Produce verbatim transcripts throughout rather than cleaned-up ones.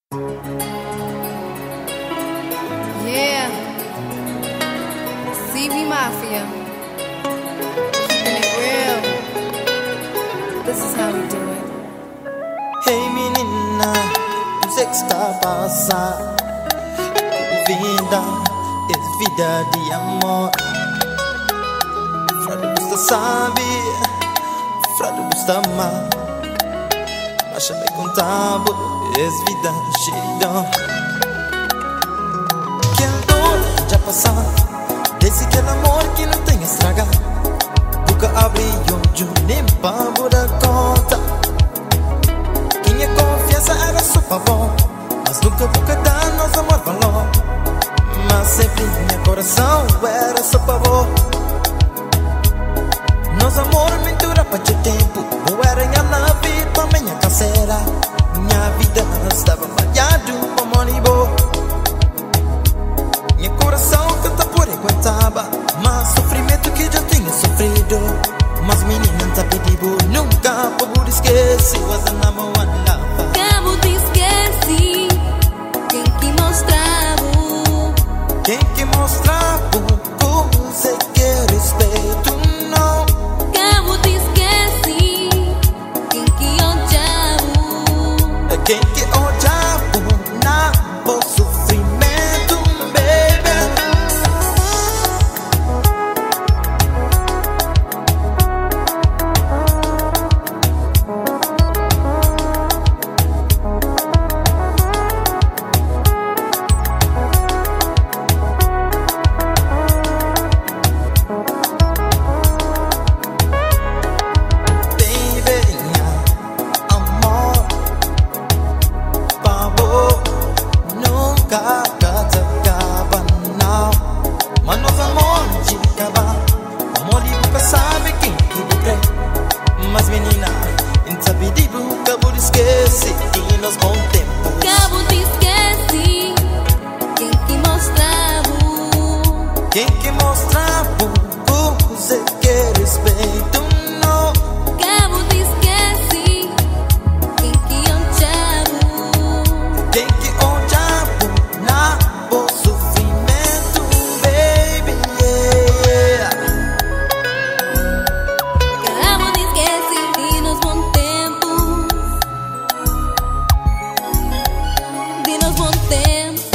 Yeah, C V Mafia, keeping it real. This is how we do it. Hey menina, o sexo está a passar. Vida é vida de amor. Frado gusta sabe, frado gusta amar. Mas já me contava, é vida cheia. Que amor já passar, desse aquele amor que não tem estragar. Nunca abre olho nem para dar conta. Quem é confiança era só favor, mas nunca vou dar nosso amor valor. Mas sempre meu coração era só pavor. Nosso amor não dura para ter tempo. Eu era minha love para minha canseira. Minha vida estava falhado para money boy. Meu coração canta por aguentava, mas sofrimento que já tinha sofrido. Mas menina não tá pedindo nunca por esquecer. Was a number one lover. Cabo te esqueci. Quem que mostrava? Quem que mostrava você que respeito não? Cabo te esqueci. Quem que odiava? Quem que odiava na por sofrimento, baby. Mas menina, não sabe de nunca por esquecer que nos bom tempo. Cabo te esqueci. Quem que mostrava? Quem que mostrava você que respeito não? Cabo te esqueci. Quem que odiava? Quem que odiava na por sofrimento, baby, yeah. Cabo te esqueci de nos bons tempos. De nos bons tempos.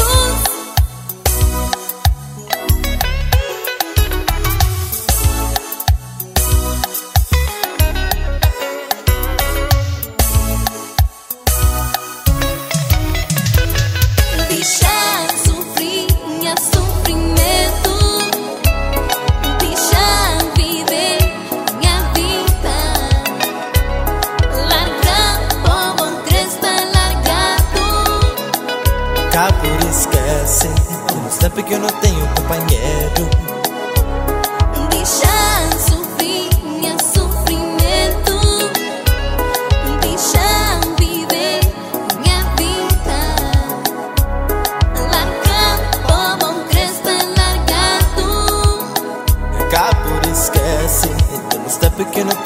Deixar sofrer minha sofrimento. Deixar viver minha vida. Largar o bom cresta largado. Cá por esquece, nos tempos que eu não tenho companheiro. Deixar sofrer minha sofrimento. Deixar viver minha vida. Largar o bom cresta largado. Cá por esquece, nos tempos que eu não